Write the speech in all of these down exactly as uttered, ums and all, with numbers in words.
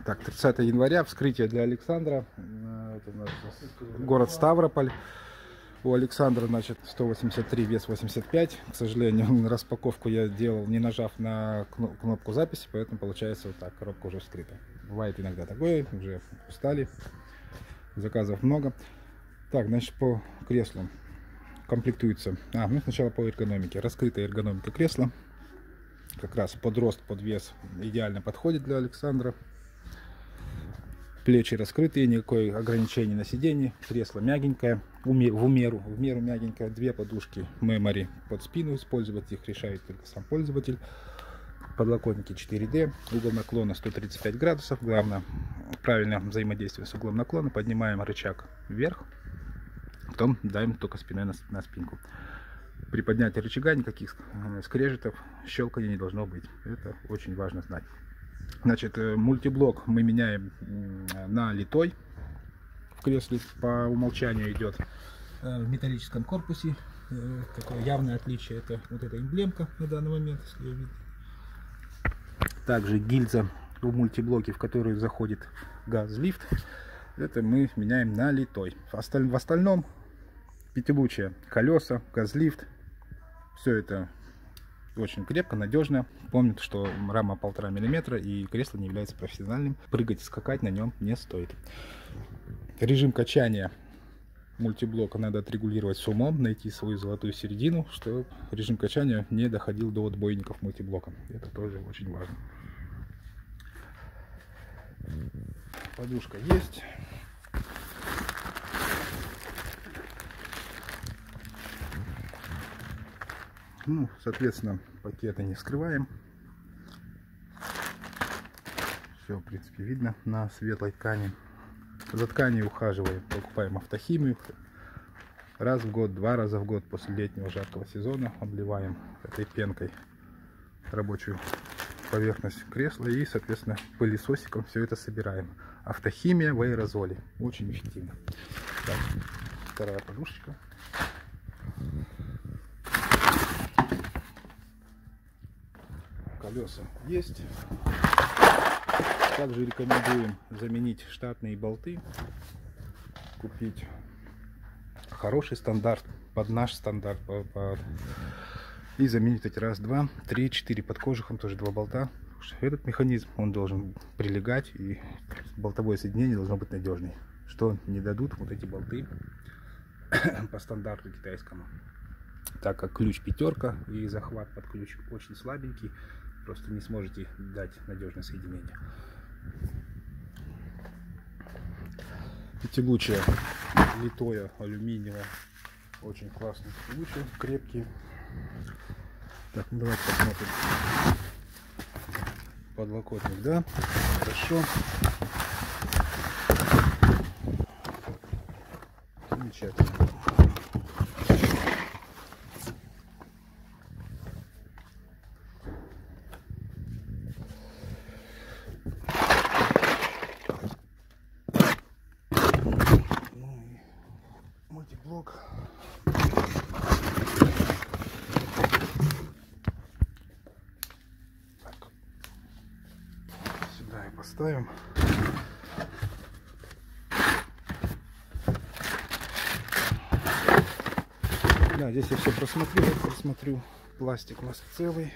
Так, тридцатое января, вскрытие для Александра. Это у нас город Ставрополь. У Александра, значит, сто восемьдесят три, вес восемьдесят пять. К сожалению, распаковку я делал, не нажав на кнопку записи, поэтому получается вот так, коробка уже вскрыта. Бывает иногда такое, уже устали, заказов много. Так, значит, по креслу комплектуется. А, ну сначала по эргономике. Раскрытая эргономика кресла. Как раз под рост, под вес идеально подходит для Александра. Плечи раскрытые, никакой ограничений на сиденье. Кресло мягенькое, в меру, в меру мягенькое. Две подушки memory под спину, использовать их решает только сам пользователь. Подлокотники четыре дэ, угол наклона сто тридцать пять градусов. Главное правильное взаимодействие с углом наклона. Поднимаем рычаг вверх, потом давим только спиной на, на спинку. При поднятии рычага никаких скрежетов, щелкания не должно быть. Это очень важно знать. Значит, мультиблок мы меняем на литой. В кресле по умолчанию идет в металлическом корпусе. Такое явное отличие — это вот эта эмблемка на данный момент, если ее видно. Также гильза в мультиблоке, в который заходит газ-лифт, это мы меняем на литой. В остальном пятилучие, колеса, газ-лифт, все это очень крепко, надежно. Помнит, что рама полтора миллиметра и кресло не является профессиональным. Прыгать и скакать на нем не стоит. Режим качания мультиблока надо отрегулировать с умом, найти свою золотую середину, чтобы режим качания не доходил до отбойников мультиблока. Это тоже очень важно. Подушка есть. Ну, соответственно, пакеты не вскрываем. Все, в принципе, видно на светлой ткани. За тканью ухаживаем, покупаем автохимию. Раз в год, два раза в год после летнего жаркого сезона обливаем этой пенкой рабочую поверхность кресла и, соответственно, пылесосиком все это собираем. Автохимия в аэрозоле. Очень эффективно. Так, вторая подушечка. Колеса есть. Также рекомендуем заменить штатные болты, купить хороший стандарт, под наш стандарт, по, по, и заменить эти раз, два, три, четыре под кожухом, тоже два болта. Этот механизм, он должен прилегать, и болтовое соединение должно быть надежный, что не дадут вот эти болты по стандарту китайскому, так как ключ пятерка и захват под ключ очень слабенький, просто не сможете дать надежное соединение. Пятилучие литое, алюминиевое, очень классные пятилучие, крепкие. Так, ну давайте посмотрим. Подлокотник, да, хорошо. Замечательно. Мультиблок. Так. Сюда и поставим. Да, здесь я все просмотрю, просмотрю. Пластик у нас целый.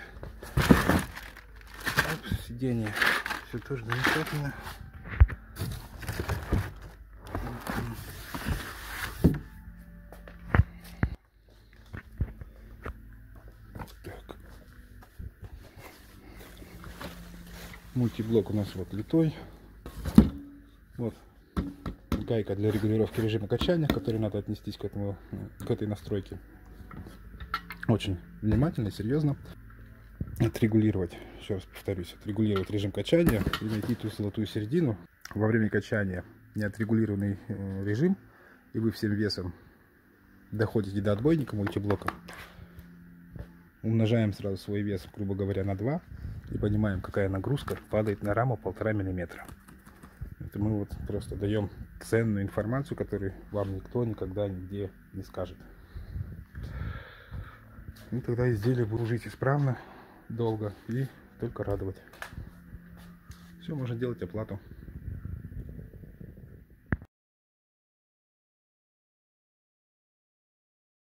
Оп, сиденье все тоже замечательно. Мультиблок у нас вот литой. Вот гайка для регулировки режима качания, к которой надо отнестись к этому, к этой настройке. Очень внимательно, серьезно отрегулировать, еще раз повторюсь, отрегулировать режим качания и найти ту золотую середину. Во время качания неотрегулированный режим, и вы всем весом доходите до отбойника мультиблока. Умножаем сразу свой вес, грубо говоря, на два. И понимаем, какая нагрузка падает на раму полтора миллиметра. Это мы вот просто даем ценную информацию, которую вам никто никогда нигде не скажет. И тогда изделие будет жить исправно, долго и только радовать. Все, можно делать оплату.